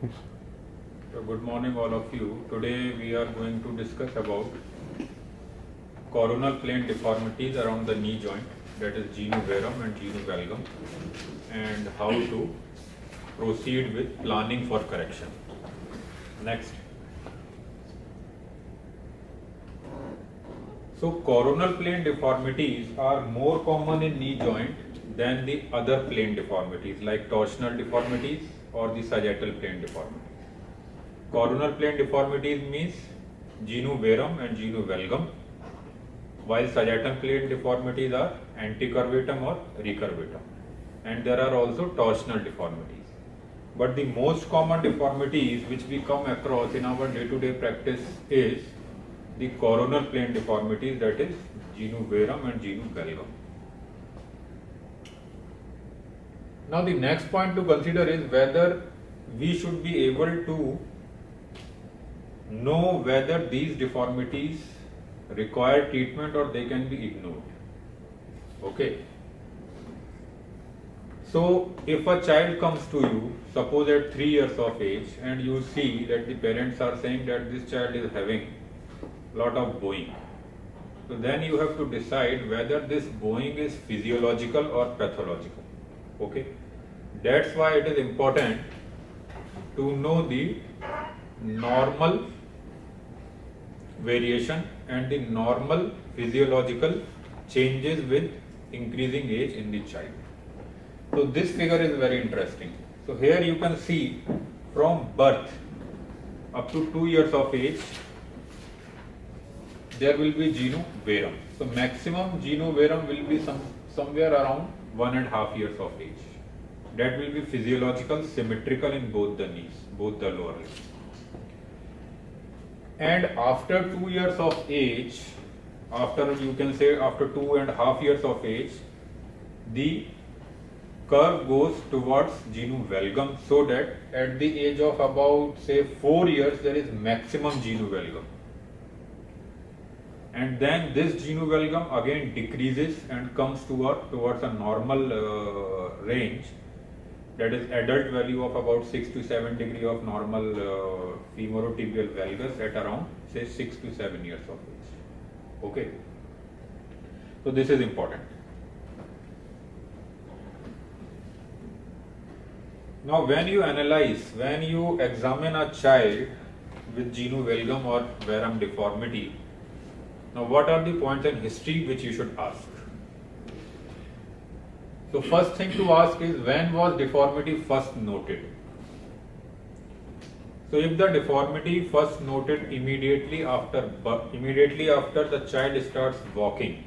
So good morning all of you. Today we are going to discuss about coronal plane deformities around the knee joint, that is genu varum and genu valgum, and how to proceed with planning for correction. Next. So coronal plane deformities are more common in knee joint than the other plane deformities like torsional deformities or the sagittal plane deformities. Coronal plane deformities means genu varum and genu valgum, while sagittal plane deformities are anticurvatum or recurvatum, and there are also torsional deformities. But the most common deformities which we come across in our day-to-day practice is the coronal plane deformities, that is genu varum and genu valgum. Now the next point to consider is whether we should be able to know whether these deformities require treatment or they can be ignored. Okay. So if a child comes to you, suppose at 3 years of age, and you see that the parents are saying that this child is having lot of bowing, so then you have to decide whether this bowing is physiological or pathological. Okay. That's why it is important to know the normal variation and the normal physiological changes with increasing age in the child. So this figure is very interesting. So here you can see from birth up to 2 years of age there will be genu varum. So maximum genu varum will be somewhere around 1.5 years of age. That will be physiological, symmetrical in both the knees, both the lower legs. And after 2 years of age, after you can say after 2.5 years of age, the curve goes towards genu valgum, so that at the age of about say 4 years there is maximum genu valgum. And then this genu valgum again decreases and comes towards a normal range, that is adult value of about 6 to 7 degree of normal femorotibial valgus at around say 6 to 7 years of age. Okay. So this is important. Now when you examine a child with genu valgum or varum deformity, now what are the points in history which you should ask? So first thing to ask is, when was deformity first noted? So if the deformity first noted immediately after the child starts walking,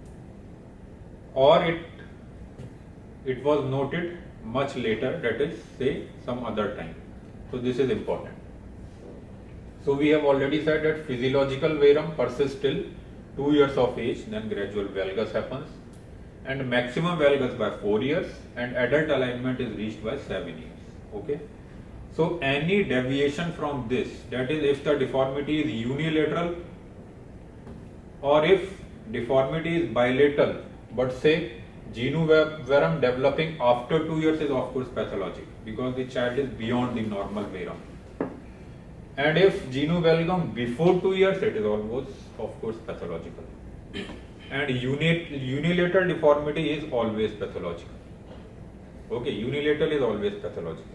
or it was noted much later, that is say some other time. So this is important. So we have already said that physiological varum persists till 2 years of age, then gradual valgus happens, and maximum valgus by 4 years, and adult alignment is reached by 7 years. Okay. So any deviation from this, that is if the deformity is unilateral or if deformity is bilateral, but say genu varum developing after 2 years, is of course pathologic because the child is beyond the normal varum. And if genu valgum before 2 years, it is almost of course pathological. And unilateral deformity is always pathological. Okay, unilateral is always pathological.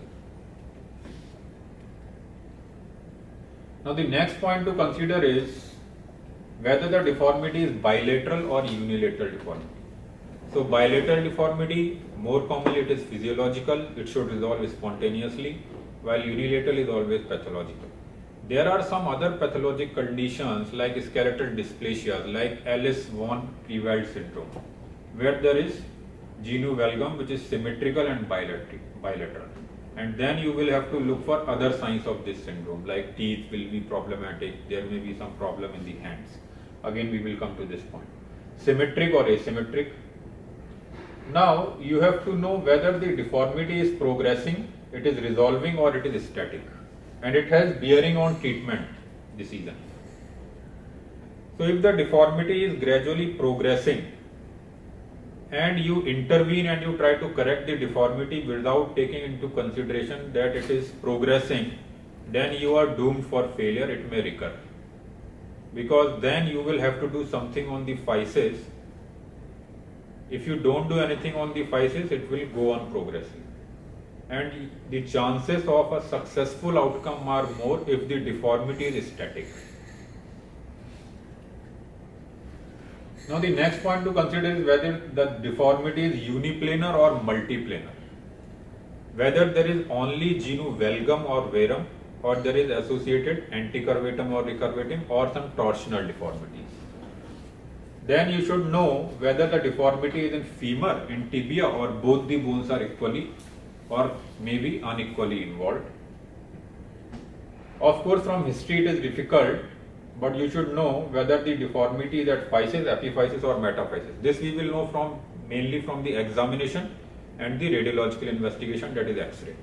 Now the next point to consider is whether the deformity is bilateral or unilateral deformity. So bilateral deformity, more commonly it is physiological, it should resolve spontaneously, while unilateral is always pathological. There are some other pathologic conditions like skeletal dysplasias, like Ellis von Creveld syndrome, where there is genu valgum which is symmetrical and bilateral. And then you will have to look for other signs of this syndrome, like teeth will be problematic, there may be some problem in the hands. Again we will come to this point. Symmetric or asymmetric. Now you have to know whether the deformity is progressing, it is resolving, or it is static. And it has bearing on treatment decision. So if the deformity is gradually progressing and you intervene and you try to correct the deformity without taking into consideration that it is progressing, then you are doomed for failure. It may recur, because then you will have to do something on the physis. If you don't do anything on the physis, it will go on progressing, and the chances of a successful outcome are more if the deformity is static. Now the next point to consider is whether the deformity is uniplanar or multiplanar. Whether there is only genu valgum or verum, or there is associated anticurvatum or recurvatum, or some torsional deformities. Then you should know whether the deformity is in femur, in tibia, or both the bones are equally or maybe unequally involved. Of course, from history it is difficult, but you should know whether the deformity is at physis, epiphysis or metaphysis. This we will know mainly from the examination and the radiological investigation, that is X-ray.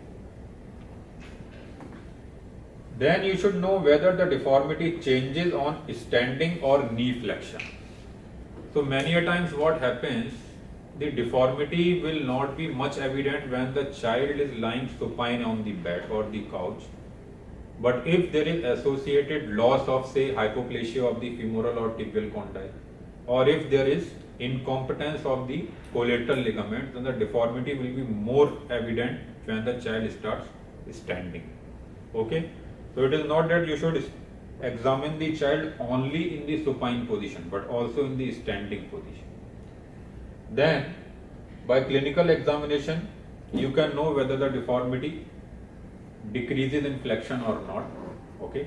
Then you should know whether the deformity changes on standing or knee flexion. So many a times what happens, the deformity will not be much evident when the child is lying supine on the bed or the couch. But if there is associated loss of, say, hypoplasia of the femoral or tibial condyle, or if there is incompetence of the collateral ligament, then the deformity will be more evident when the child starts standing. Okay? So it is not that you should examine the child only in the supine position, but also in the standing position. Then, by clinical examination, you can know whether the deformity decreases in flexion or not. Okay.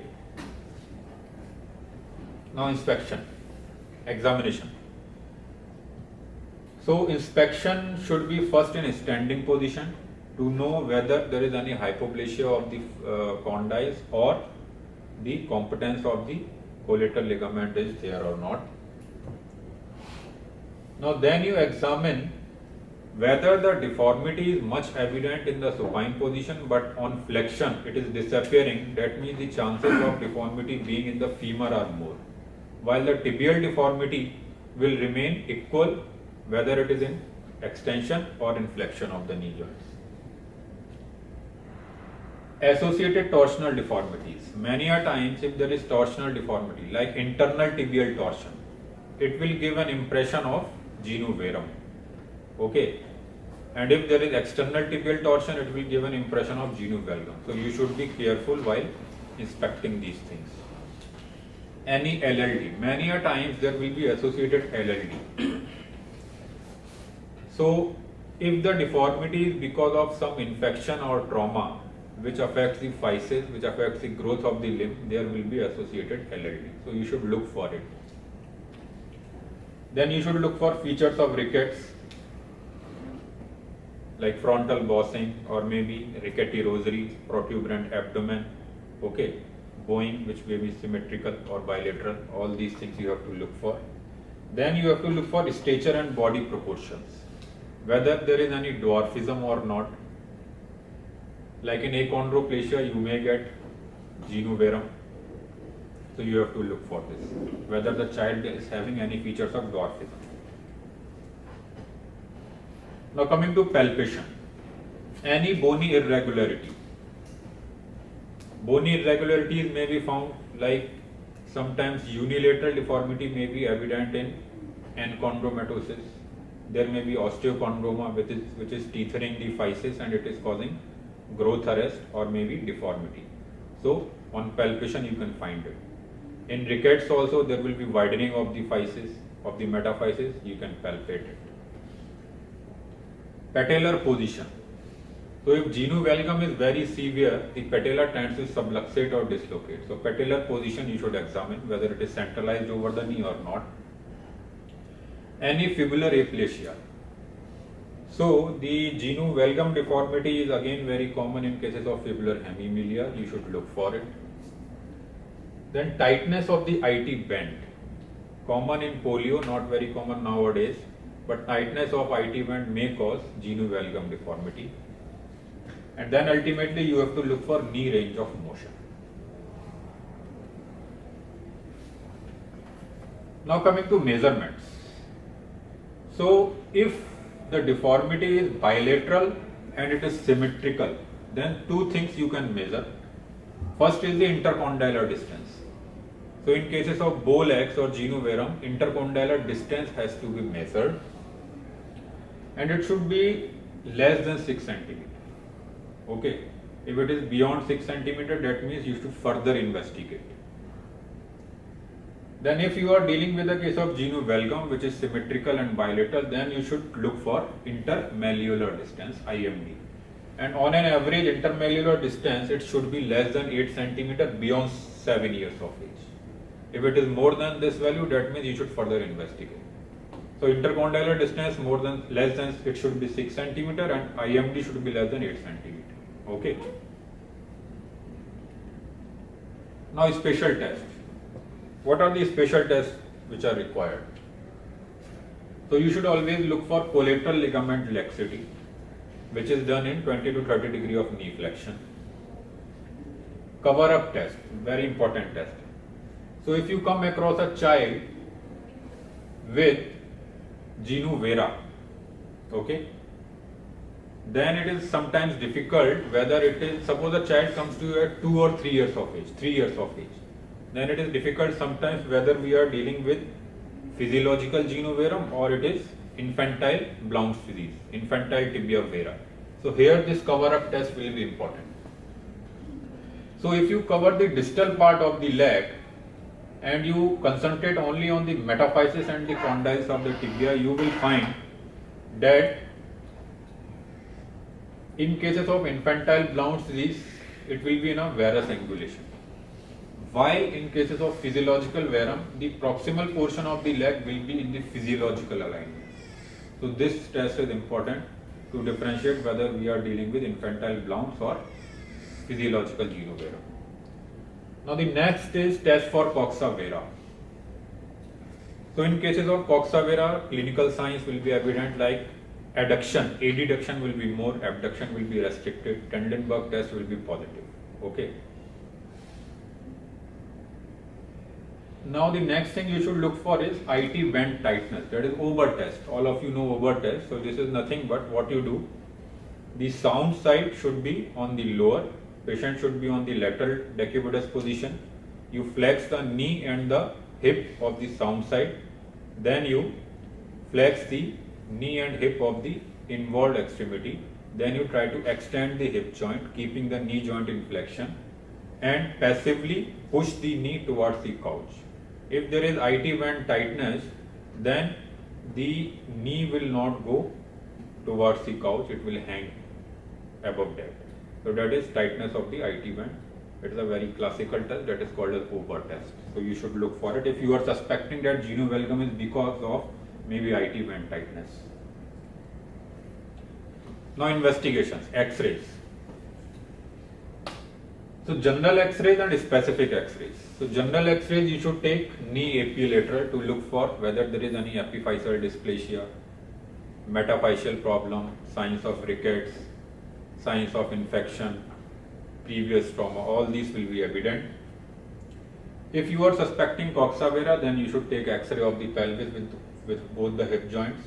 Now inspection, examination. So inspection should be first in standing position to know whether there is any hypoplasia of the condyles or the competence of the collateral ligament is there or not. Now then you examine whether the deformity is much evident in the supine position, but on flexion it is disappearing. That means the chances of deformity being in the femur are more, while the tibial deformity will remain equal whether it is in extension or in flexion of the knee joints. Associated torsional deformities. Many a times if there is torsional deformity like internal tibial torsion, it will give an impression of genu verum. Okay, and if there is external tibial torsion, it will give an impression of genu valgum. So you should be careful while inspecting these things. Any LLD, many a times there will be associated LLD. So if the deformity is because of some infection or trauma which affects the physis, which affects the growth of the limb, there will be associated LLD. So you should look for it. Then you should look for features of rickets, like frontal bossing, or maybe rickety rosary, protuberant abdomen, okay, bowing which may be symmetrical or bilateral. All these things you have to look for. Then you have to look for stature and body proportions, whether there is any dwarfism or not. Like in achondroplasia, you may get genu verum. So you have to look for this, whether the child is having any features of dwarfism. Now coming to palpation, any bony irregularity. Bony irregularities may be found, like sometimes unilateral deformity may be evident in enchondromatosis. There may be osteochondroma which is tethering the physis and it is causing growth arrest or maybe deformity. So on palpation you can find it. In rickets also there will be widening of the physis, of the metaphysis, you can palpate it. Patellar position. So if genu valgum is very severe, the patella tends to subluxate or dislocate. So patellar position you should examine whether it is centralized over the knee or not. Any fibular aplasia. So the genu valgum deformity is again very common in cases of fibular hemimelia. You should look for it. Then tightness of the IT band. Common in polio, not very common nowadays, but tightness of IT band may cause genu valgum deformity. And then ultimately you have to look for knee range of motion. Now coming to measurements. So if the deformity is bilateral and it is symmetrical, then two things you can measure. First is the intercondylar distance. So in cases of bow legs or genu varum, intercondylar distance has to be measured and it should be less than 6 centimeter. Okay, if it is beyond 6 centimeter, that means you should further investigate. Then if you are dealing with a case of genu valgum which is symmetrical and bilateral, then you should look for intermalleolar distance, IMD. And on an average intermalleolar distance, it should be less than 8 centimeter beyond 7 years of age. If it is more than this value, that means you should further investigate. So intercondylar distance less than it should be 6 centimeter and IMD should be less than 8 centimeter. Okay. Now special tests. What are the special tests which are required? So you should always look for collateral ligament laxity, which is done in 20 to 30 degree of knee flexion. Cover up test, very important test. So if you come across a child with genu vera, okay, then it is sometimes difficult whether it is, suppose a child comes to you at 2 or 3 years of age, then it is difficult sometimes whether we are dealing with physiological genu varum or it is infantile Blount's disease, infantile tibia vera. So here this cover up test will be important. So if you cover the distal part of the leg and you concentrate only on the metaphysis and the condyles of the tibia, you will find that in cases of infantile Blount's disease, it will be in a varus angulation. While in cases of physiological varum, the proximal portion of the leg will be in the physiological alignment. So this test is important to differentiate whether we are dealing with infantile Blount's or physiological genu varum. Now the next is test for coxa vara. So in cases of coxa vara, clinical signs will be evident like adduction, adduction will be more, abduction will be restricted, Trendelenburg test will be positive. Okay. Now the next thing you should look for is IT band tightness, that is Ober test. All of you know Ober test. So this is nothing but what you do. The sound side should be on the lower, patient should be on the lateral decubitus position. You flex the knee and the hip of the sound side. Then you flex the knee and hip of the involved extremity. Then you try to extend the hip joint, keeping the knee joint in flexion, and passively push the knee towards the couch. If there is IT band tightness, then the knee will not go towards the couch, it will hang above that. So that is tightness of the IT band. It is a very classical test that is called as Ober test. So you should look for it if you are suspecting that genu valgum is because of maybe IT band tightness. Now investigations, X-rays. So general X-rays and specific X-rays. So general X-rays you should take knee epilateral to look for whether there is any epiphyseal dysplasia, metaphyseal problem, signs of rickets, signs of infection, previous trauma, all these will be evident. If you are suspecting coxa vara, then you should take X-ray of the pelvis with both the hip joints.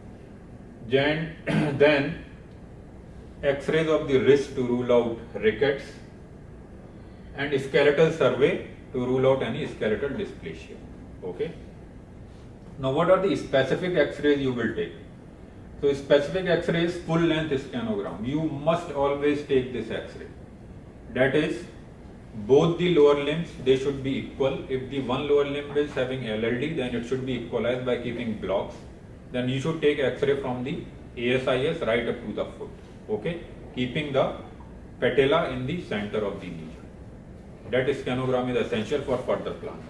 Then X-rays of the wrist to rule out rickets, and skeletal survey to rule out any skeletal dysplasia. Okay. Now what are the specific X-rays you will take? So specific X-ray is full length scanogram. You must always take this X-ray. That is, both the lower limbs, they should be equal. If the one lower limb is having LLD, then it should be equalized by keeping blocks. Then you should take X-ray from the ASIS right up to the foot. Okay, keeping the patella in the center of the knee. That scanogram is essential for further planning.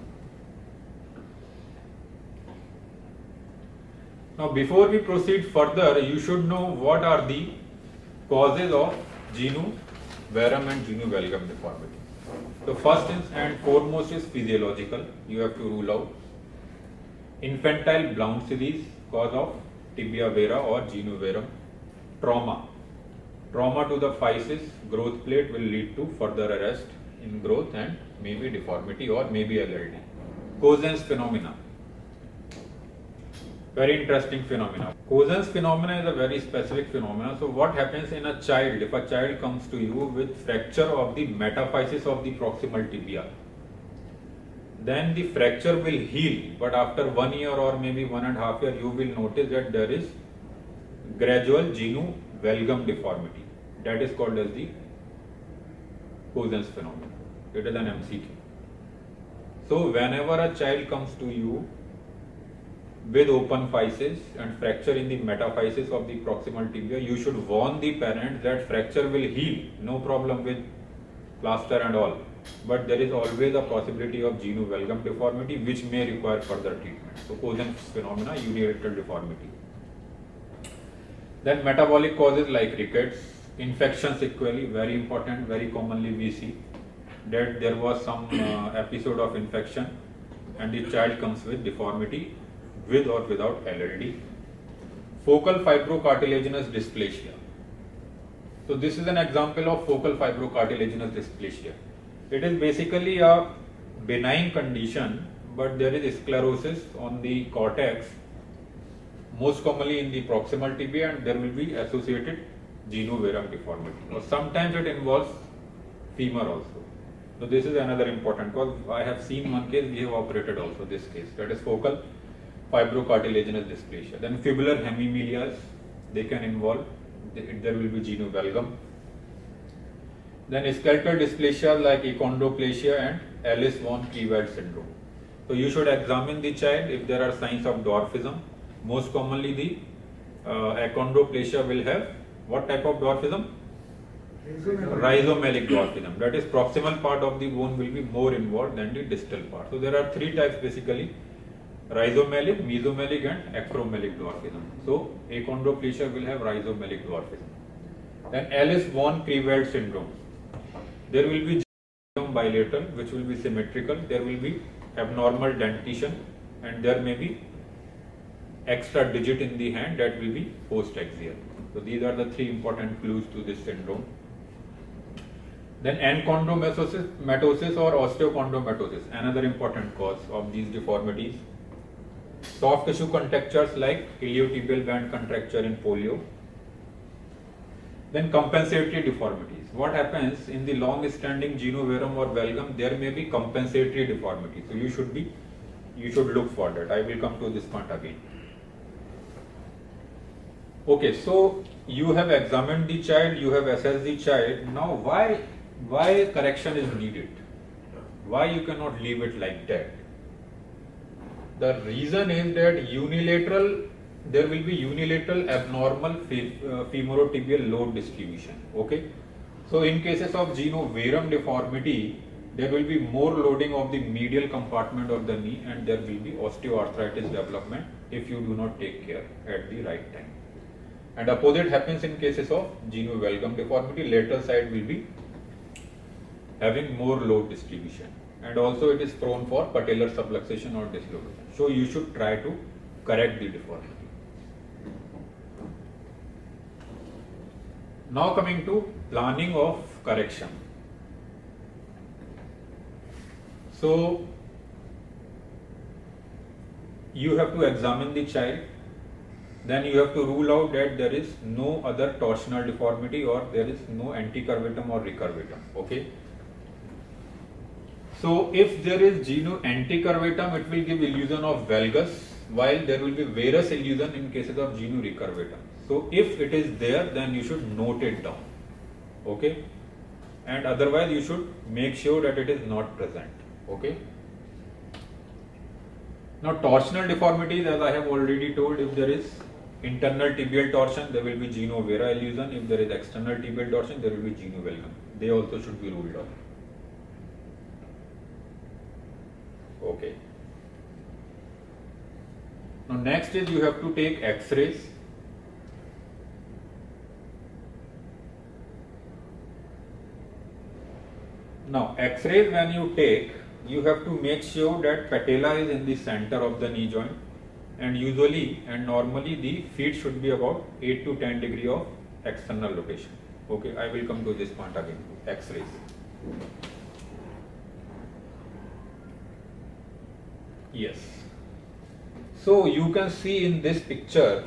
Now before we proceed further, you should know what are the causes of genu varum and genu valgum deformity. So first and foremost is physiological. You have to rule out infantile Blount's disease, cause of tibia vera or genu varum. Trauma to the physis, growth plate will lead to further arrest in growth and maybe deformity or maybe LLD. Cosen's phenomena. Very interesting phenomena. Cosen's phenomena is a very specific phenomena. So what happens in a child, if a child comes to you with fracture of the metaphysis of the proximal tibia, then the fracture will heal, but after 1 year or maybe 1.5 years, you will notice that there is gradual genu valgum deformity. That is called as the Cosen's phenomenon. It is an MCQ. So whenever a child comes to you with open physis and fracture in the metaphysis of the proximal tibia, you should warn the parents that fracture will heal, no problem with plaster and all. But there is always a possibility of genu valgum deformity which may require further treatment. So Cosen's phenomena, unilateral deformity. Then metabolic causes like rickets, infections equally, very important, very commonly we see that there was some episode of infection and the child comes with deformity with or without LLD. Focal fibrocartilaginous dysplasia. So this is an example of focal fibrocartilaginous dysplasia. It is basically a benign condition, but there is sclerosis on the cortex, most commonly in the proximal tibia, and there will be associated genu varum deformity. Or sometimes it involves femur also. So this is another important cause. I have seen one case, we have operated also this case, that is focal fibrocartilaginous dysplasia. Then fibular hemimelias, they can involve, there will be genu valgum. Then skeletal dysplasia like achondroplasia and Ellis von Creveld syndrome. So you should examine the child if there are signs of dwarfism. Most commonly the achondroplasia will have what type of dwarfism? Rhizomelic dwarfism. That is, proximal part of the bone will be more involved than the distal part. So there are three types basically: rhizomelic, mesomelic and acromelic dwarfism. So achondroplasia will have rhizomelic dwarfism. Then Ellis von Creveld syndrome. There will be bilateral, which will be symmetrical. There will be abnormal dentition, and there may be extra digit in the hand that will be post-axial. So these are the three important clues to this syndrome. Then enchondromatosis or osteochondromatosis, another important cause of these deformities. Soft tissue contractures like iliotibial band contracture in polio. Then compensatory deformities. What happens in the long-standing genu varum or valgum? There may be compensatory deformity. So you should look for that. I will come to this point again. Okay, so you have examined the child, you have assessed the child. Now why correction is needed? Why you cannot leave it like that? The reason is that there will be unilateral abnormal femorotibial load distribution. Okay, so in cases of genu varum deformity, there will be more loading of the medial compartment of the knee, and there will be osteoarthritis development if you do not take care at the right time. And opposite happens in cases of genu valgum deformity. Lateral side will be having more load distribution, and also it is prone for patellar subluxation or dislocation. So you should try to correct the deformity. Now coming to planning of correction. So you have to examine the child, then you have to rule out that there is no other torsional deformity or there is no anticurvatum or recurvatum. Okay. So if there is genu anticurvatum, it will give illusion of valgus, while there will be varus illusion in cases of genu recurvatum. So if it is there, then you should note it down. Okay. And otherwise you should make sure that it is not present. Okay. Now torsional deformities, as I have already told, if there is internal tibial torsion, there will be genu vara illusion. If there is external tibial torsion, there will be genu valgum. They also should be ruled out. Okay. Now next is you have to take X-rays. Now X-rays when you take, you have to make sure that patella is in the center of the knee joint, and usually and normally the feet should be about 8 to 10 degree of external rotation. Okay, I will come to this point again, X-rays. Yes. So you can see in this picture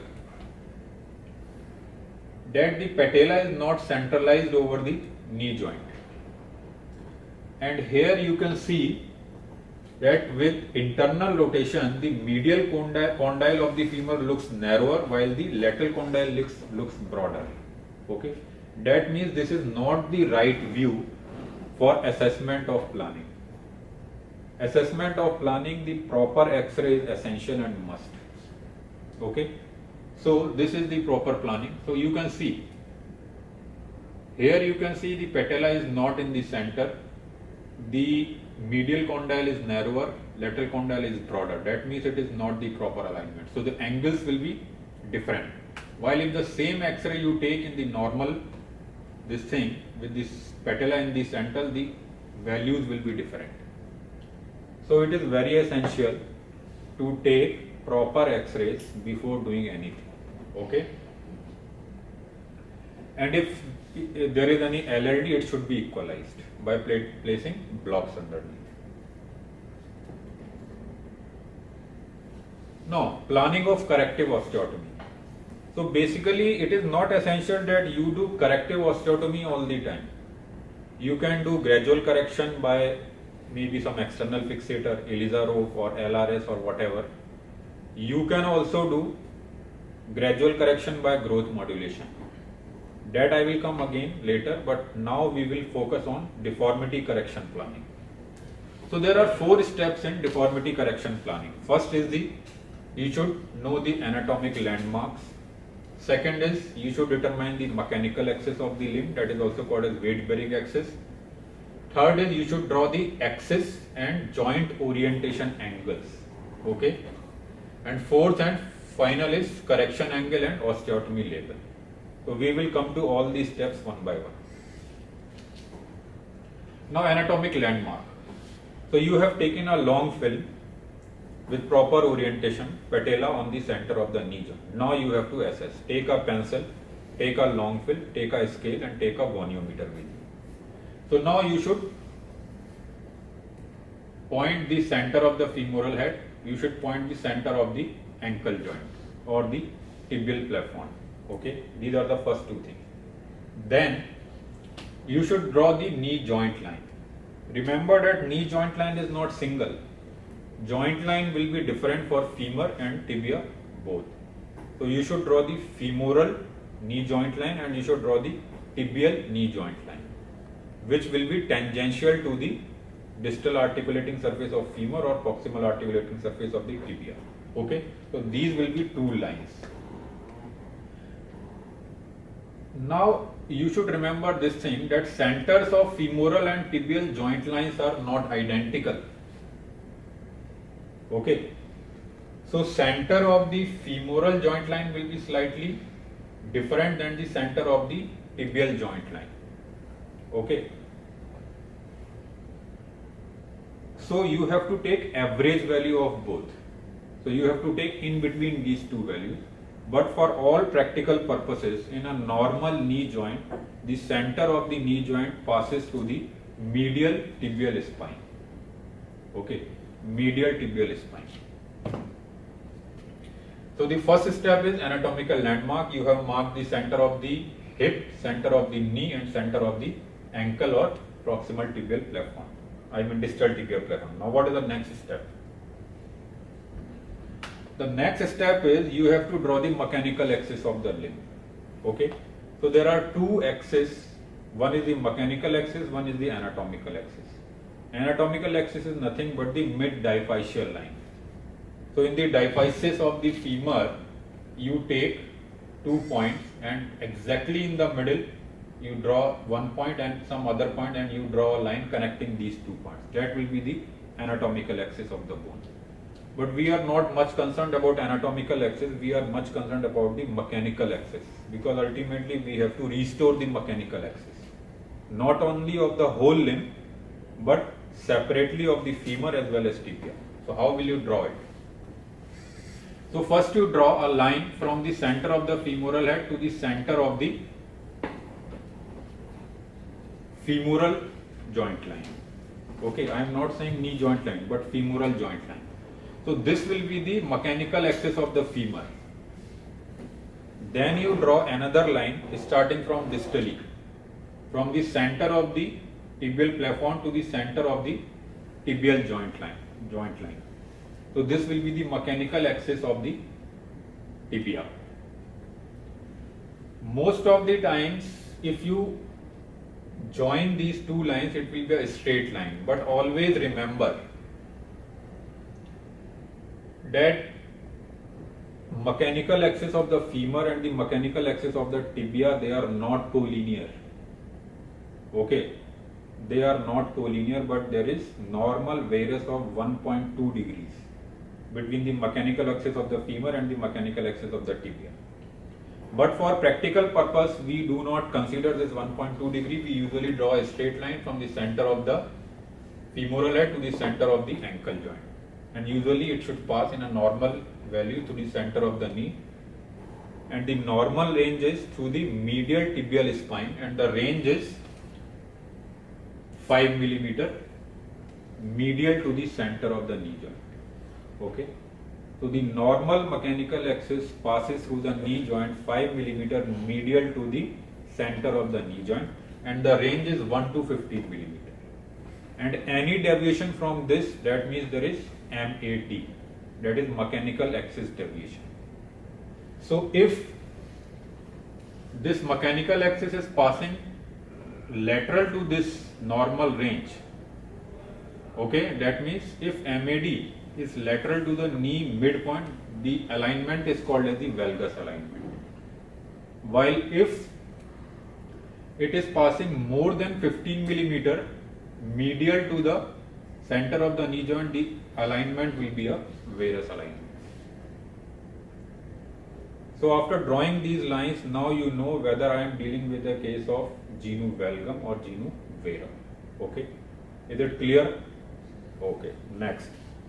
that the patella is not centralized over the knee joint, and here you can see that with internal rotation the medial condyle of the femur looks narrower while the lateral condyle looks broader. Okay, that means this is not the right view for assessment of planning. Assessment of planning, the proper X-ray is essential and must. Okay, so this is the proper planning. So you can see here, you can see the patella is not in the center, the medial condyle is narrower, lateral condyle is broader. That means it is not the proper alignment. So the angles will be different. While if the same X-ray you take in the normal, this thing with this patella in the center, the values will be different. So it is very essential to take proper X-rays before doing anything. Okay, and if there is any LLD, it should be equalized by placing blocks underneath. Now, planning of corrective osteotomy. So basically it is not essential that you do corrective osteotomy all the time. You can do gradual correction by maybe some external fixator, ELISA rope or LRS or whatever. You can also do gradual correction by growth modulation. That I will come again later, but now we will focus on deformity correction planning. So there are 4 steps in deformity correction planning. First is you should know the anatomic landmarks. Second is you should determine the mechanical axis of the limb, that is also called as weight bearing axis. Third is you should draw the axis and joint orientation angles. Okay, and fourth and final is correction angle and osteotomy label. So we will come to all these steps one by one. Now anatomic landmark. So you have taken a long film with proper orientation, patella on the center of the knee joint. Now you have to assess. Take a pencil, take a long film, take a scale and take a goniometer with you. So now you should point the center of the femoral head. You should point the center of the ankle joint or the tibial plafond. Okay, these are the first 2 things. Then you should draw the knee joint line. Remember that knee joint line is not single. Joint line will be different for femur and tibia both. So you should draw the femoral knee joint line and you should draw the tibial knee joint line, which will be tangential to the distal articulating surface of femur or proximal articulating surface of the tibia. Okay, so these will be 2 lines. Now you should remember this thing, that centers of femoral and tibial joint lines are not identical. Okay, so center of the femoral joint line will be slightly different than the center of the tibial joint line. Okay, so you have to take average value of both. So you have to take in between these 2 values. But for all practical purposes, in a normal knee joint, the center of the knee joint passes through the medial tibial spine. Okay, medial tibial spine. So the first step is anatomical landmark. You have marked the center of the hip, center of the knee and center of the ankle or proximal tibial plafond. I mean distal tibial plafond. Now what is the next step? The next step is you have to draw the mechanical axis of the limb. Okay, so there are 2 axes. One is the mechanical axis, one is the anatomical axis. Anatomical axis is nothing but the mid diphyseal line. So in the diphysis of the femur, you take 2 points and exactly in the middle you draw 1 point and some other point and you draw a line connecting these 2 points. That will be the anatomical axis of the bone. But we are not much concerned about anatomical axis, we are much concerned about the mechanical axis, because ultimately we have to restore the mechanical axis, not only of the whole limb but separately of the femur as well as tibia. So how will you draw it? So first you draw a line from the center of the femoral head to the center of the femoral joint line. Okay, I am not saying knee joint line but femoral joint line. So this will be the mechanical axis of the femur. Then you draw another line starting from distally, from the center of the tibial plafond to the center of the tibial joint line. So this will be the mechanical axis of the tibia. Most of the times, if you join these two lines, it will be a straight line. But always remember that mechanical axis of the femur and the mechanical axis of the tibia, they are not collinear. Okay, they are not collinear, but there is normal variance of 1.2 degrees between the mechanical axis of the femur and the mechanical axis of the tibia. But for practical purpose, we do not consider this 1.2 degree. We usually draw a straight line from the center of the femoral head to the center of the ankle joint. And usually it should pass in a normal value to the center of the knee. And the normal range is through the medial tibial spine, and the range is 5 millimeter medial to the center of the knee joint. Okay. So the normal mechanical axis passes through the knee joint 5 millimeter medial to the center of the knee joint, and the range is 1 to 15 millimeter. And any deviation from this, that means there is MAT, that is mechanical axis deviation. So if this mechanical axis is passing lateral to this normal range, okay, that means if MAD is lateral to the knee midpoint, the alignment is called as the valgus alignment. While if it is passing more than 15 millimeter medial to the center of the knee joint, the alignment will be a varus alignment. So after drawing these lines, now you know whether I am dealing with a case of genu valgum or genu varum. Okay, is it clear? Okay, next.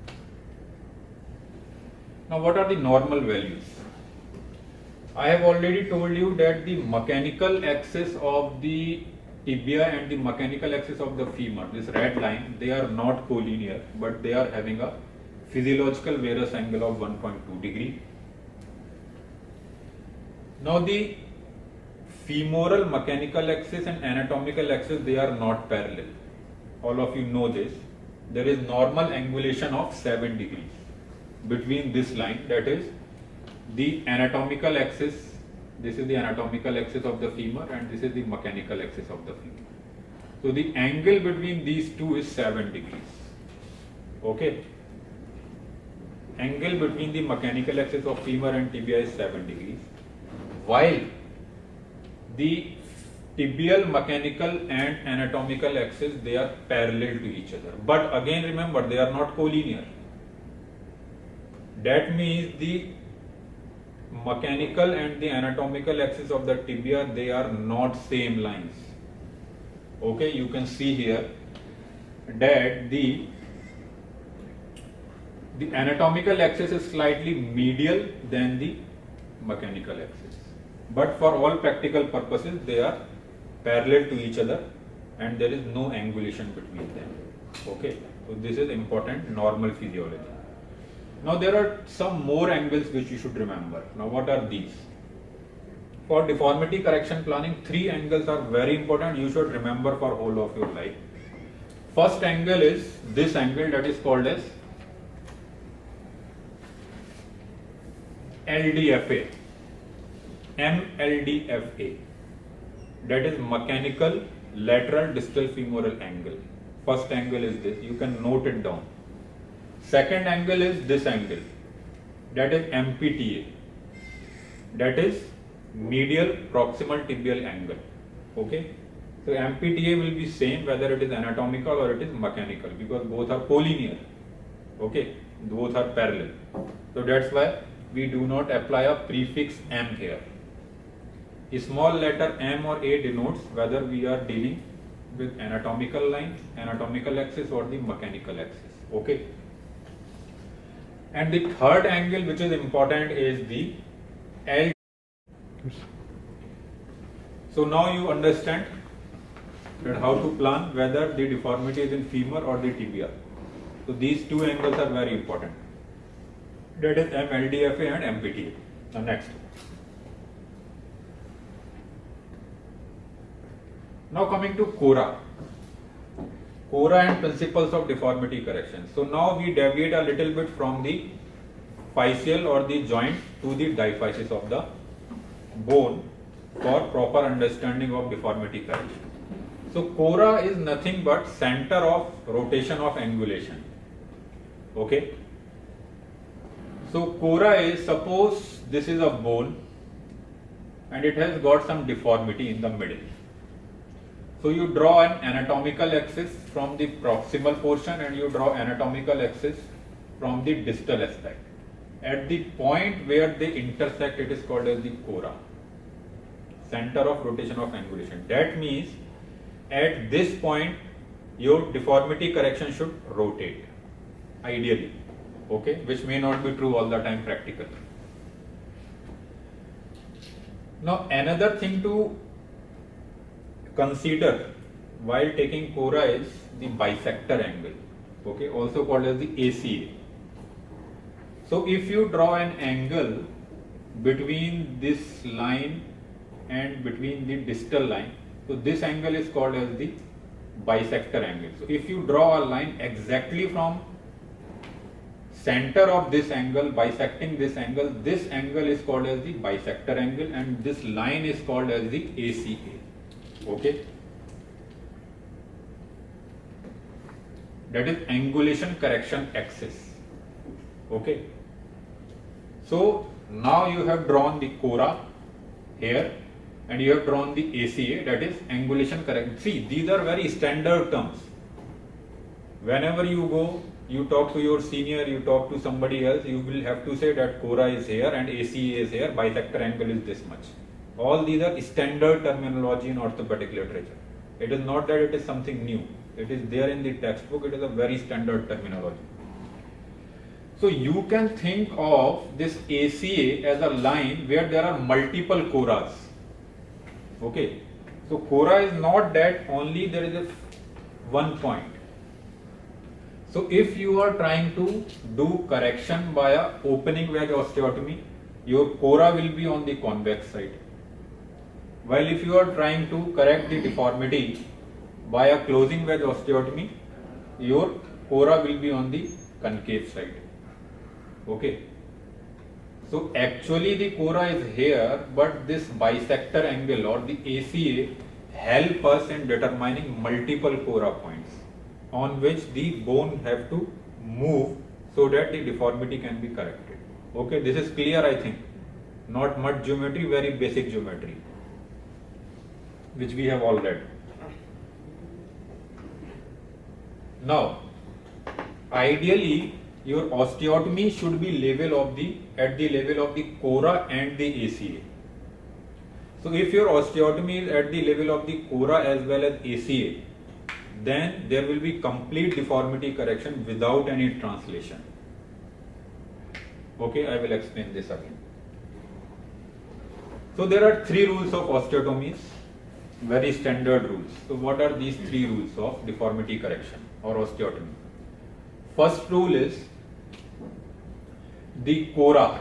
Now what are the normal values? I have already told you that the mechanical axis of the tibia and the mechanical axis of the femur, this red line, they are not collinear, but they are having a physiological varus angle of 1.2 degree. Now the femoral mechanical axis and anatomical axis, they are not parallel. All of you know this. There is normal angulation of 7 degrees between this line, that is the anatomical axis. This is the anatomical axis of the femur, and this is the mechanical axis of the femur. So the angle between these two is 7 degrees. Okay, angle between the mechanical axis of femur and tibia is 7 degrees, while the tibial mechanical and anatomical axis, they are parallel to each other. But again remember, they are not collinear. That means the mechanical and the anatomical axis of the tibia, they are not same lines. Okay, you can see here that the anatomical axis is slightly medial than the mechanical axis. But for all practical purposes, they are parallel to each other and there is no angulation between them. Okay, so this is important normal physiology. Now there are some more angles which you should remember. Now what are these? For deformity correction planning, 3 angles are very important. You should remember for whole of your life. First angle is this angle, that is called as LDFA, MLDFA, that is mechanical lateral distal femoral angle. First angle is this, you can note it down. Second angle is this angle, that is MPTA, that is medial proximal tibial angle. Okay, so MPTA will be same whether it is anatomical or it is mechanical, because both are collinear. Okay, both are parallel. So that's why we do not apply a prefix M here. A small letter M or A denotes whether we are dealing with anatomical line, anatomical axis or the mechanical axis. Okay. And the third angle which is important is the L. So now you understand that how to plan whether the deformity is in femur or the tibia. So these 2 angles are very important. that is MLDFA and MPTA. The next. Now coming to CORA. CORA and principles of deformity correction. So now we deviate a little bit from the physeal or the joint to the diaphysis of the bone for proper understanding of deformity correction. So CORA is nothing but center of rotation of angulation. Okay. So CORA is, suppose this is a bone and it has got some deformity in the middle. So you draw an anatomical axis from the proximal portion and you draw anatomical axis from the distal aspect. At the point where they intersect, it is called as the CORA, center of rotation of angulation. That means at this point your deformity correction should rotate, ideally, okay, which may not be true all the time practically. Now another thing to consider while taking CORA is the bisector angle, okay, also called as the ACA. So if you draw an angle between this line and between the distal line, so this angle is called as the bisector angle. So if you draw a line exactly from center of this angle bisecting this angle is called as the bisector angle and this line is called as the ACA. Okay, that is angulation correction axis. Okay, so now you have drawn the CORA here and you have drawn the ACA, that is angulation correction. See, these are very standard terms. Whenever you go, you talk to your senior, you talk to somebody else, you will have to say that CORA is here and ACA is here, bisector angle is this much. All these are standard terminology in orthopedic literature. It is not that it is something new. It is there in the textbook. It is a very standard terminology. So you can think of this ACA as a line where there are multiple CORAs. Okay. So CORA is not that only there is a one point. So if you are trying to do correction via opening wedge osteotomy, your CORA will be on the convex side. While if you are trying to correct the deformity via closing wedge osteotomy, your CORA will be on the concave side. Okay. So actually the CORA is here, but this bisector angle or the ACA help us in determining multiple CORA points on which the bone have to move so that the deformity can be corrected. Okay, this is clear, I think. Not much geometry, very basic geometry, which we have all read. Now, ideally, your osteotomy should be at the level of the CORA and the ACA. So if your osteotomy is at the level of the CORA as well as ACA, then there will be complete deformity correction without any translation. Okay, I will explain this again. So there are three rules of osteotomies, very standard rules. So what are these three rules of deformity correction or osteotomy? First rule is the CORA,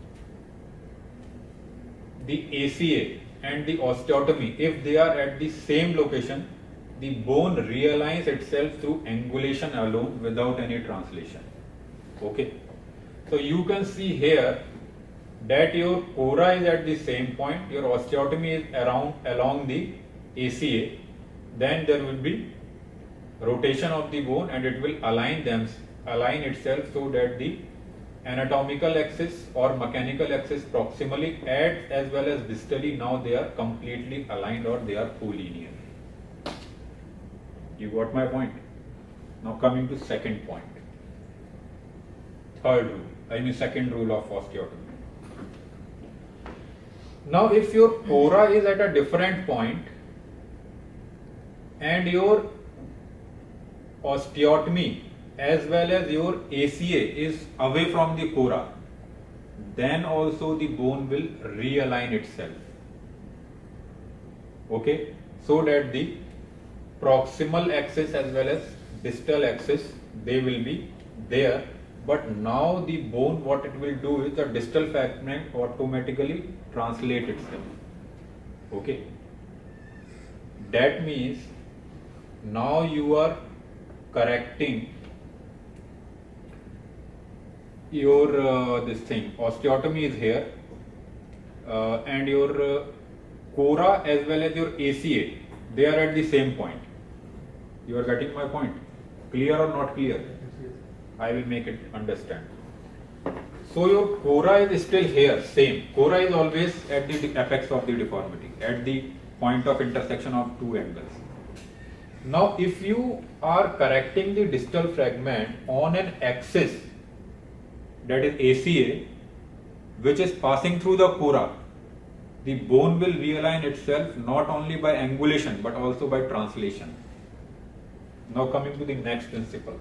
the ACA and the osteotomy, if they are at the same location, the bone realigns itself through angulation alone without any translation. Okay. So you can see here that your CORA is at the same point, your osteotomy is along the ACA, then there will be rotation of the bone and it will align itself so that the anatomical axis or mechanical axis proximally as well as distally, now they are completely aligned or they are collinear. You got my point? Now coming to second point. Second rule of osteotomy. Now if your CORA is at a different point and your osteotomy as well as your ACA is away from the CORA, then also the bone will realign itself. Okay, so that the proximal axis as well as distal axis, they will be there, but now the bone, what it will do is the distal fragment automatically translate itself. Okay, that means now you are correcting your this thing, osteotomy is here, and your cora as well as your ACA, they are at the same point. You are getting my point? Clear or not clear? I will make it understand. So your cora is still here, same. Cora is always at the apex of the deformity, at the point of intersection of two angles. Now if you are correcting the distal fragment on an axis, that is ACA, which is passing through the cora, the bone will realign itself not only by angulation but also by translation. Now coming to the next principle.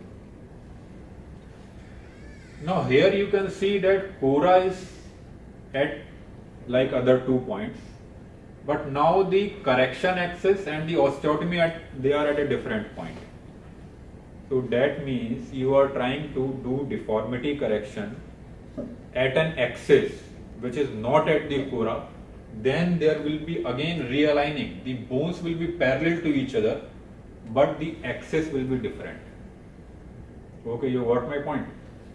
Now here you can see that cora is at like other 2 points, but now the correction axis and the osteotomy they are at a different point. So that means you are trying to do deformity correction at an axis which is not at the cora. Then there will be again realigning. The bones will be parallel to each other, but the axis will be different. Okay, you got my point?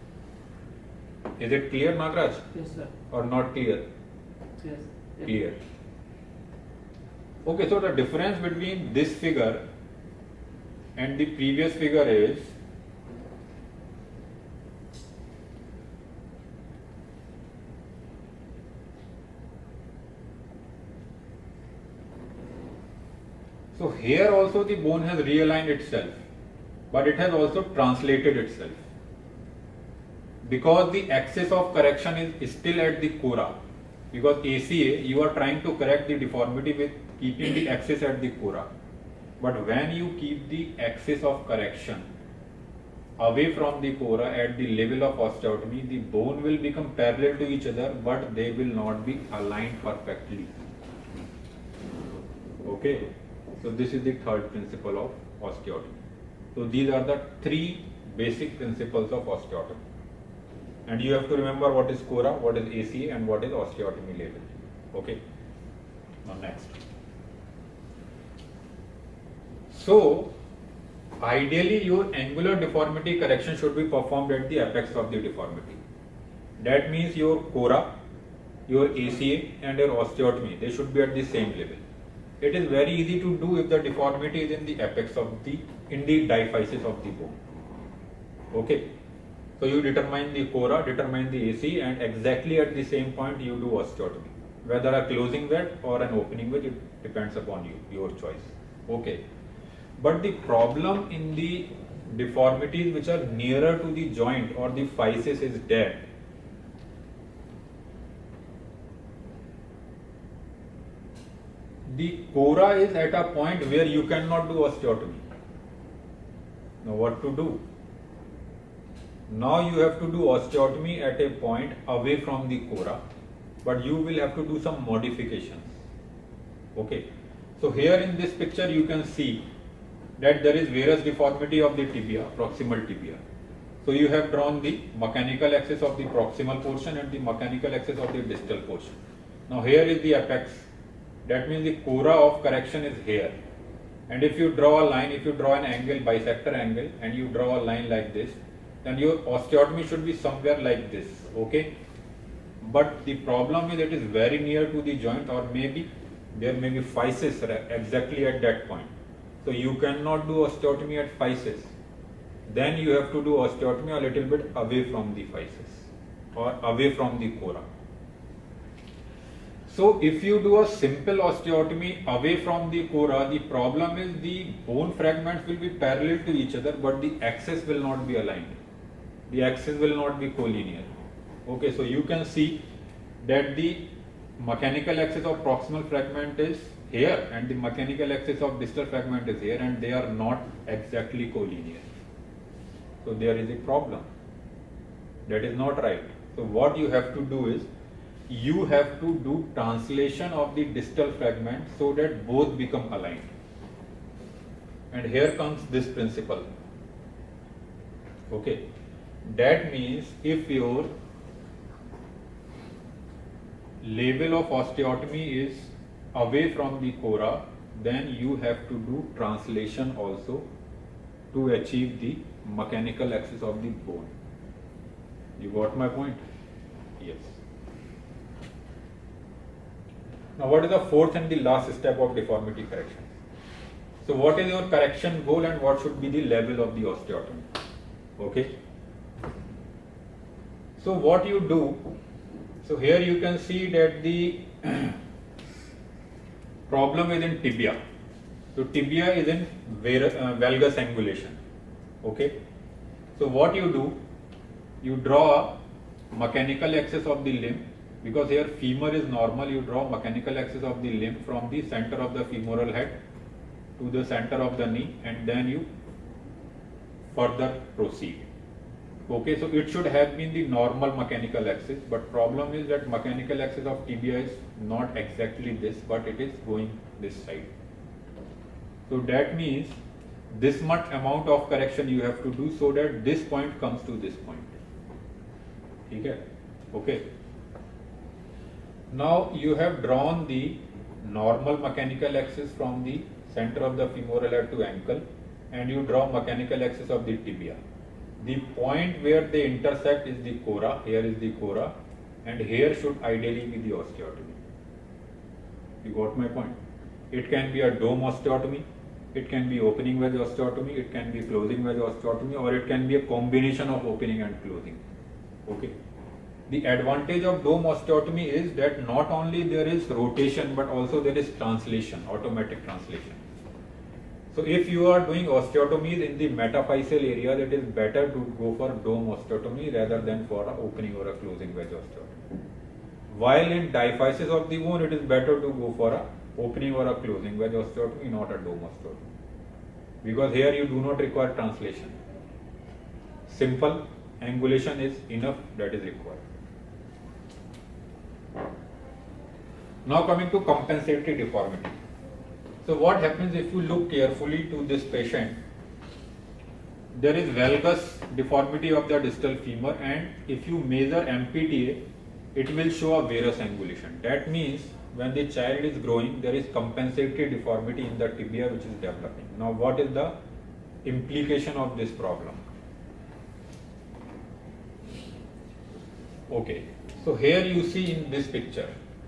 Is it clear, Nagraj? Yes, sir. Or not clear? Yes. Clear. Okay, so the difference between this figure and the previous figure is so here also the bone has realigned itself, but it has also translated itself, because the axis of correction is still at the cora. Because ACA, you are trying to correct the deformity with keeping the axis at the cora. But when you keep the axis of correction away from the cora at the level of osteotomy, the bone will become parallel to each other, but they will not be aligned perfectly. Okay, so this is the third principle of osteotomy. So these are the 3 basic principles of osteotomy. And you have to remember what is cora, what is ACA, and what is osteotomy level. Okay, now next. So ideally your angular deformity correction should be performed at the apex of the deformity. That means your cora, your ACA and your osteotomy, they should be at the same level. It is very easy to do if the deformity is in the apex of in the diaphysis of the bone. Okay, so you determine the cora, determine the AC, and exactly at the same point you do osteotomy. Whether a closing wedge or an opening wedge, it depends upon you, your choice. Okay, but the problem in the deformities which are nearer to the joint or the physis is that the cora is at a point where you cannot do osteotomy. Now what to do? Now you have to do osteotomy at a point away from the cora, but you will have to do some modifications. Okay, so here in this picture you can see that there is varus deformity of the tibia, proximal tibia. So you have drawn the mechanical axis of the proximal portion and the mechanical axis of the distal portion. Now here is the apex. That means the cora of correction is here. And if you draw a line, if you draw an angle, bisector angle, and you draw a line like this, then your osteotomy should be somewhere like this. Okay, but the problem is it is very near to the joint, or maybe there may be physis exactly at that point. So you cannot do osteotomy at physis. Then you have to do osteotomy a little bit away from the physis or away from the cora. So if you do a simple osteotomy away from the cora, the problem is the bone fragments will be parallel to each other, but the axis will not be aligned. The axis will not be collinear. Okay, so you can see that the mechanical axis of proximal fragment is here and the mechanical axis of distal fragment is here, and they are not exactly collinear. So there is a problem. That is not right. So what you have to do is, you have to do translation of the distal fragment so that both become aligned. And here comes this principle. Okay, That means if your level of osteotomy is away from the cora, then you have to do translation also to achieve the mechanical axis of the bone. You got my point? Yes. Now what is the fourth and the last step of deformity correction? So what is your correction goal and what should be the level of the osteotomy? Okay. So what you do, so here you can see that the problem is in tibia. So tibia is in valgus angulation. Okay. So what you do, you draw a mechanical axis of the limb, because here femur is normal. You draw mechanical axis of the limb from the center of the femoral head to the center of the knee, and then you further proceed. Okay, so it should have been the normal mechanical axis, but problem is that mechanical axis of tibia is not exactly this, but it is going this side. So that means this much amount of correction you have to do so that this point comes to this point. Okay. Now you have drawn the normal mechanical axis from the center of the femoral head to ankle, and you draw mechanical axis of the tibia. The point where they intersect is the cora. Here is the cora, and here should ideally be the osteotomy. You got my point? It can be a dome osteotomy, it can be opening wedge osteotomy, it can be closing wedge osteotomy, or it can be a combination of opening and closing. Okay. The advantage of dome osteotomy is that not only there is rotation, but also there is translation, automatic translation. So if you are doing osteotomies in the metaphyseal area, it is better to go for dome osteotomy rather than for an opening or a closing wedge osteotomy. While in diaphysis of the bone, it is better to go for a opening or a closing wedge osteotomy, not a dome osteotomy, because here you do not require translation. Simple angulation is enough, that is required. Now coming to compensatory deformity. So what happens if you look carefully to this patient? There is valgus deformity of the distal femur, and if you measure MPTA, it will show a varus angulation. That means when the child is growing, there is compensatory deformity in the tibia which is developing. Now what is the implication of this problem? Okay, so here you see in this picture,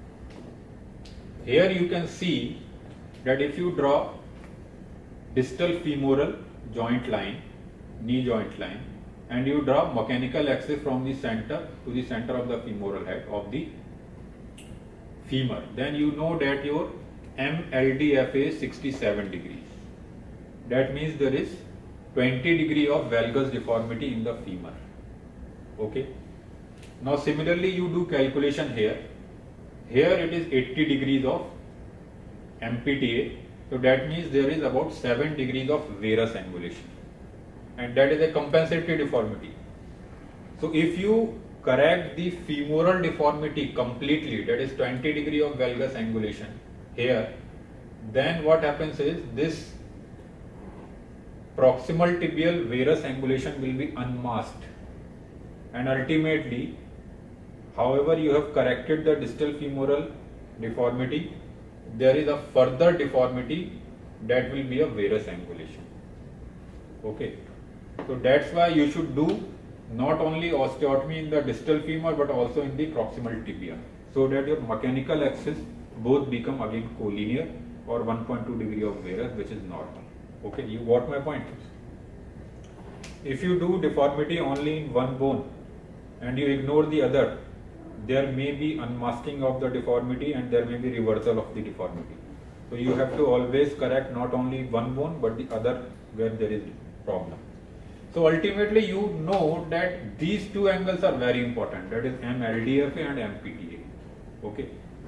here you can see that if you draw distal femoral joint line, knee joint line, and you draw mechanical axis from the center to the center of the femoral head of the femur, then you know that your MLDFA is 67 degrees. That means there is 20 degree of valgus deformity in the femur. Okay. Now similarly you do calculation here. Here it is 80 degrees of MPTA. So that means there is about 7 degrees of varus angulation, and that is a compensatory deformity. So if you correct the femoral deformity completely, that is 20 degree of valgus angulation here, then what happens is this proximal tibial varus angulation will be unmasked, and ultimately, however you have corrected the distal femoral deformity, there is a further deformity that will be a varus angulation. Okay, so that's why you should do not only osteotomy in the distal femur but also in the proximal tibia, so that your mechanical axis both become again collinear, or 1.2 degree of varus, which is normal. Okay, you got my point? If you do deformity only in one bone and you ignore the other, there may be unmasking of the deformity and there may be reversal of the deformity. So you have to always correct not only one bone but the other where there is problem. So ultimately you know that these two angles are very important, that is MLDFA and MPTA. Okay.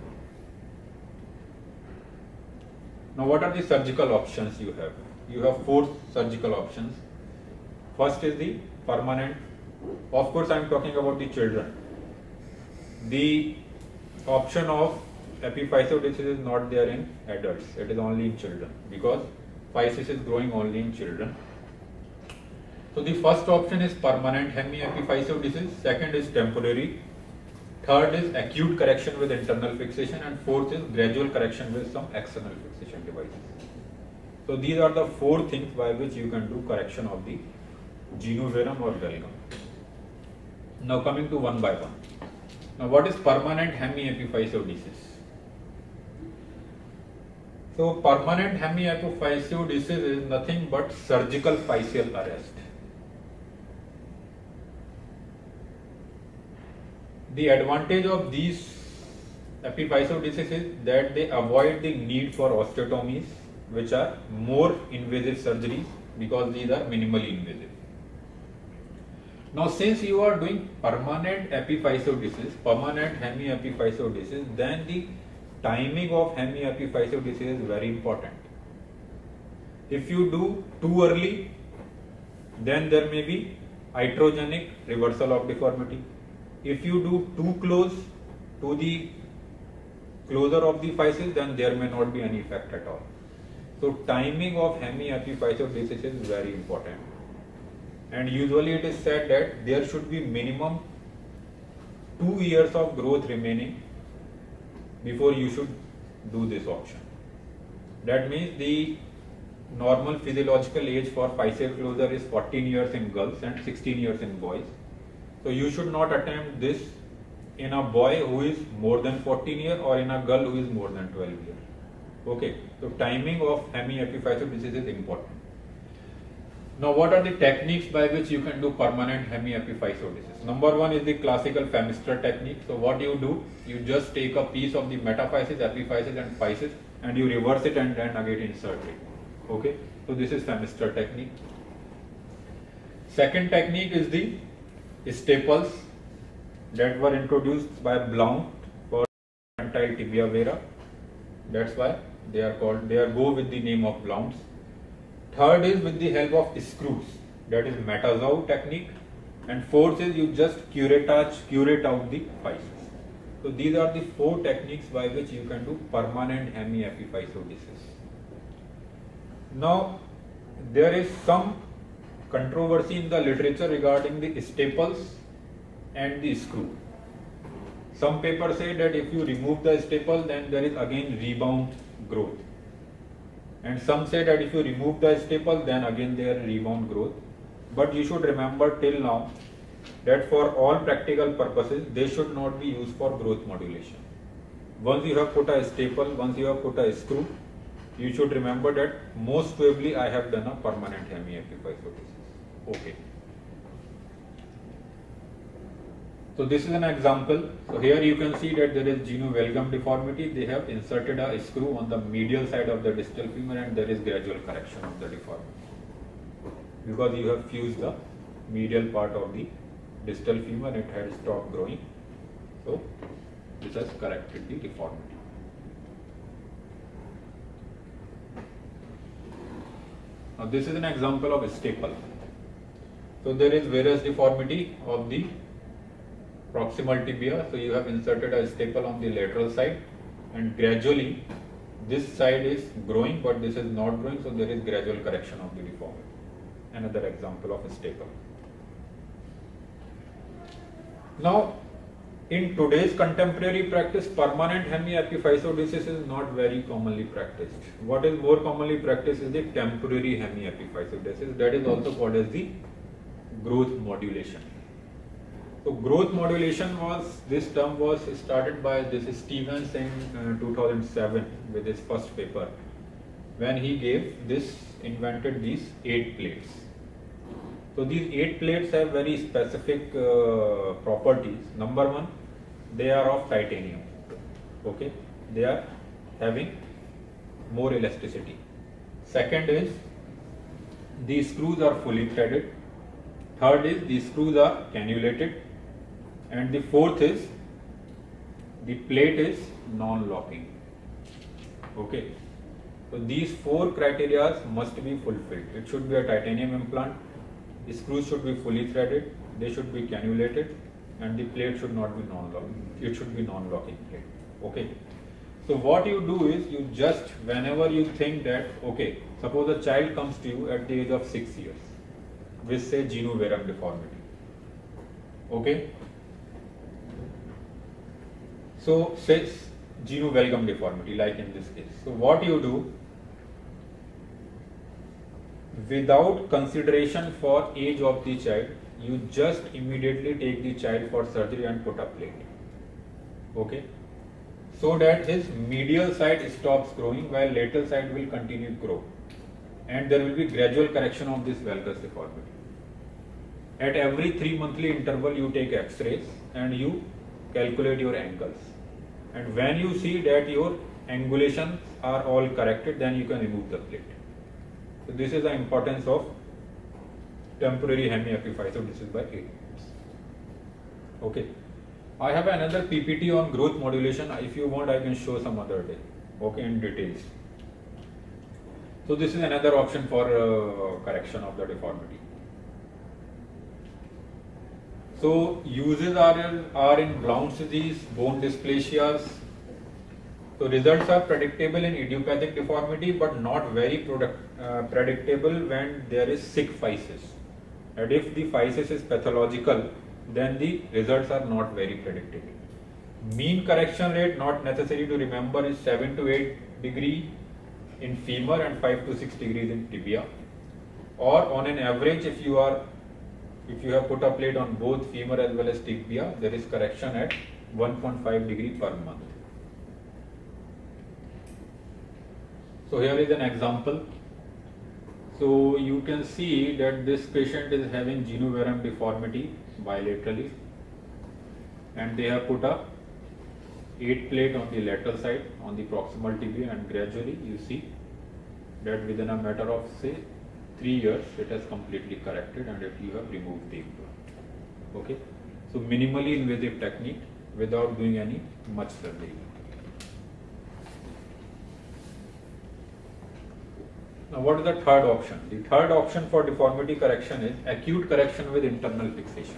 Now what are the surgical options you have? You have 4 surgical options. First is the permanent. Of course I am talking about the children. The option of epiphysodesis is not there in adults, it is only in children, because physis is growing only in children. So the first option is permanent hemiepiphyseal, second is temporary, third is acute correction with internal fixation, and fourth is gradual correction with some external fixation devices. So these are the four things by which you can do correction of the genu varum or valgum. Now coming to one by one. Now what is permanent hemiepiphyseal? So permanent hemiepiphyseal is nothing but surgical physeal arrest. The advantage of these epiphyseal diseases is that they avoid the need for osteotomies, which are more invasive surgeries, because these are minimally invasive. Now since you are doing permanent epiphyseal disease, permanent hemiepiphyseal disease, then the timing of hemiepiphyseal disease is very important. If you do too early, then there may be iatrogenic reversal of deformity. If you do too close to the closure of the physeal, then there may not be any effect at all. So timing of hemiepiphyseal disease is very important. And usually it is said that there should be minimum 2 years of growth remaining before you should do this option. That means the normal physiological age for physeal closure is 14 years in girls and 16 years in boys. So you should not attempt this in a boy who is more than 14 years or in a girl who is more than 12 years. Okay, so timing of hemiepiphyseal disease is important. Now what are the techniques by which you can do permanent hemiepiphyseal disease? Number one is the classical Pfemmister technique. So what you do, you just take a piece of the metaphysis, epiphysis and physis and you reverse it and then again insert it. Okay, so this is Pfemmister technique. Second technique is the staples that were introduced by Blount for infantile tibia vera. That's why they are called, they go with the name of Blounts. Third is with the help of screws, that is Matazau technique. And fourth is you just curate out the physis. So these are the four techniques by which you can do permanent hemiepiphyseal disease. Now there is some controversy in the literature regarding the staples and the screw. Some papers say that if you remove the staple, then there is again rebound growth. And some say that if you remove the staple, then again there is rebound growth. But you should remember till now that for all practical purposes, they should not be used for growth modulation. Once you have put a staple, once you have put a screw, you should remember that most probably I have done a permanent hemiepiphyseal disease. Okay. So this is an example. So here you can see that there is genu valgum deformity. They have inserted a screw on the medial side of the distal femur and there is gradual correction of the deformity. Because you have fused the medial part of the distal femur, it had stopped growing. So this has corrected the deformity. Now this is an example of a staple. So there is varus deformity of the proximal tibia. So you have inserted a staple on the lateral side and gradually this side is growing but this is not growing, so there is gradual correction of the deformity. Another example of a staple. Now in today's contemporary practice, permanent hemiepiphyseal disease is not very commonly practiced. What is more commonly practiced is the temporary hemiepiphyseal disease, that is also called as the growth modulation. So growth modulation was, this term was started by this Stevens in 2007 with his first paper, when he invented these 8 plates. So these 8 plates have very specific properties. Number one, they are of titanium. Okay, they are having more elasticity. Second is, these screws are fully threaded. Third is, these screws are cannulated. And the fourth is, the plate is non-locking. Okay, so these 4 criteria must be fulfilled. It should be a titanium implant, the screws should be fully threaded, they should be cannulated, and the plate should not be non-locking. It should be non-locking plate. Okay, so what you do is, you just, whenever you think that, okay, suppose a child comes to you at the age of 6 years with say Genu Verum deformity. Okay. So say Genu Valgum deformity, like in this case. So what you do, without consideration for age of the child, you just immediately take the child for surgery and put a plate. Okay. So that his medial side stops growing while lateral side will continue to grow, and there will be gradual correction of this valgus deformity. At every 3 monthly interval you take x-rays and you calculate your angles, and when you see that your angulations are all corrected, then you can remove the plate. So this is the importance of temporary hemiepiphyseal. So this is by 8 months. Okay. I have another PPT on growth modulation. If you want, I can show some other day. Okay, in details. So this is another option for correction of the deformity. So uses are in Blount's disease, bone dysplasias. So results are predictable in idiopathic deformity, but not very predictable when there is sick physis. And if the physis is pathological, then the results are not very predictable. Mean correction rate, not necessary to remember, is 7 to 8 degree in femur and 5 to 6 degrees in tibia. Or on an average, if you have put a plate on both femur as well as tibia, there is correction at 1.5 degree per month. So here is an example. So you can see that this patient is having Genu Verum deformity bilaterally, and they have put a 8 plate on the lateral side on the proximal tibia, and gradually you see that within a matter of say 3 years it has completely corrected, and you have removed the implant. Okay, so minimally invasive technique without doing any much surgery. Now what is the third option? The third option for deformity correction is acute correction with internal fixation.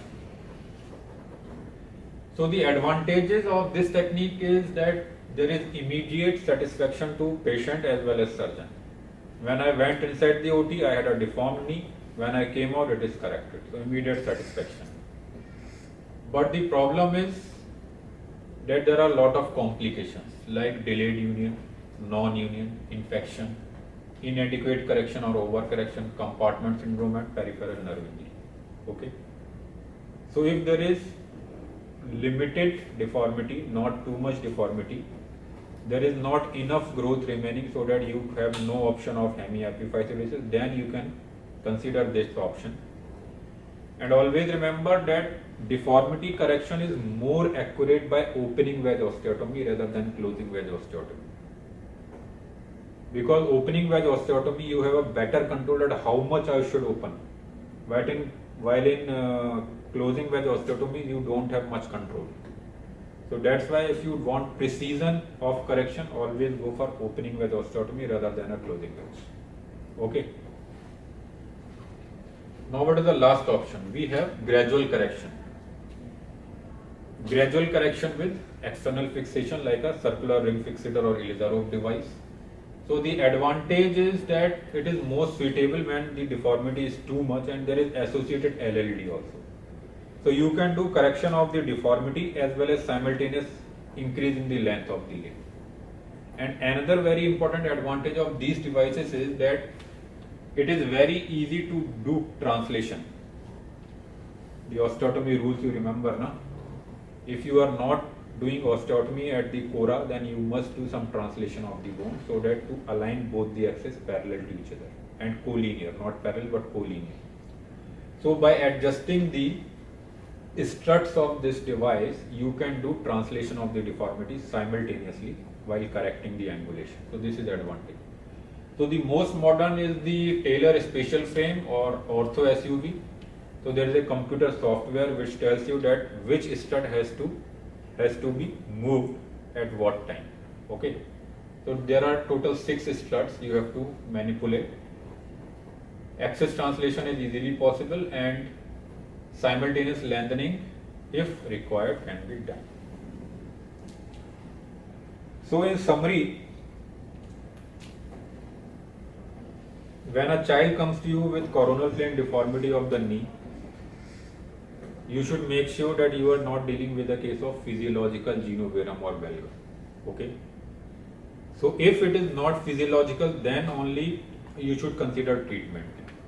So the advantages of this technique is that there is immediate satisfaction to patient as well as surgeon. When I went inside the OT, I had a deformed knee. When I came out, it is corrected. So immediate satisfaction. But the problem is that there are a lot of complications like delayed union, non-union, infection, inadequate correction or overcorrection, compartment syndrome, and peripheral nerve injury. Okay. So if there is limited deformity, not too much deformity, there is not enough growth remaining so that you have no option of hemiepiphyseal, then you can consider this option. And always remember that deformity correction is more accurate by opening wedge osteotomy rather than closing wedge osteotomy. Because opening wedge osteotomy, you have a better control at how much I should open. While in closing wedge osteotomy, you don't have much control. So that's why if you want precision of correction, always go for opening wedge osteotomy rather than a closing wedge. Okay. Now what is the last option? We have gradual correction. Gradual correction with external fixation like a circular ring fixator or Ilizarov device. So the advantage is that it is most suitable when the deformity is too much and there is associated LLD also. So you can do correction of the deformity as well as simultaneous increase in the length of the limb. And another very important advantage of these devices is that it is very easy to do translation. The osteotomy rules you remember, na? If you are not doing osteotomy at the cora, then you must do some translation of the bone so that to align both the axes parallel to each other and collinear, not parallel but collinear. So by adjusting the struts of this device, you can do translation of the deformity simultaneously while correcting the angulation. So this is the advantage. So the most modern is the Taylor Spatial Frame or Ortho SUV. So there is a computer software which tells you that which strut has to be moved at what time. Okay. So there are total 6 struts you have to manipulate. Axis translation is easily possible and simultaneous lengthening, if required, can be done. So in summary, When a child comes to you with coronal plane deformity of the knee, you should make sure that you are not dealing with a case of physiological genoverum or valgus. Okay. So if it is not physiological, then only you should consider treatment.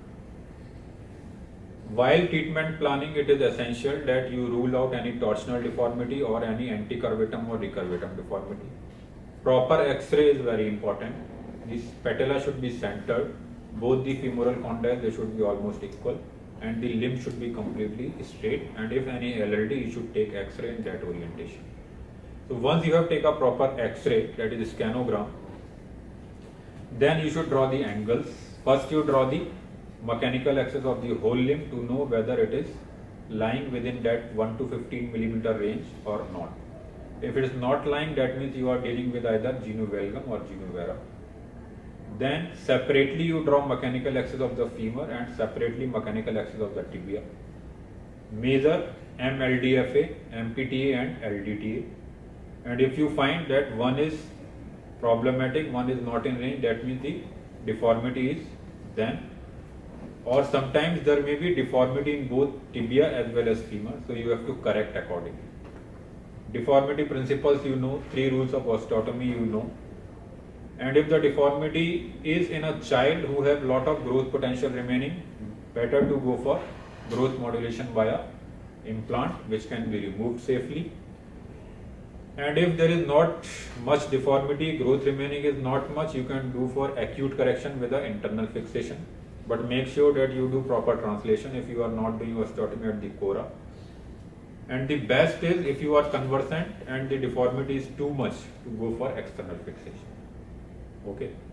While treatment planning, it is essential that you rule out any torsional deformity or any anticurvatum or recurvatum deformity. Proper X-ray is very important. This patella should be centered. Both the femoral condyles, they should be almost equal, and the limb should be completely straight. And if any LLD, you should take X-ray in that orientation. So once you have taken a proper X-ray, that is scanogram, then you should draw the angles. First you draw the mechanical axis of the whole limb to know whether it is lying within that 1 to 15 millimeter range or not. If it is not lying, that means you are dealing with either genovalgum or genovera. Then separately you draw mechanical axis of the femur and separately mechanical axis of the tibia. Measure MLDFA, MPTA and LDTA. And if you find that one is problematic, one is not in range, that means the deformity is then, or sometimes there may be deformity in both tibia as well as femur, so you have to correct accordingly. Deformity principles you know, 3 rules of osteotomy you know. And if the deformity is in a child who have lot of growth potential remaining, better to go for growth modulation via implant, which can be removed safely. And if there is not much deformity, growth remaining is not much, you can do for acute correction with the internal fixation. But make sure that you do proper translation if you are not doing osteotomy at the cora. And the best is if you are conversant and the deformity is too much, to go for external fixation. Okay.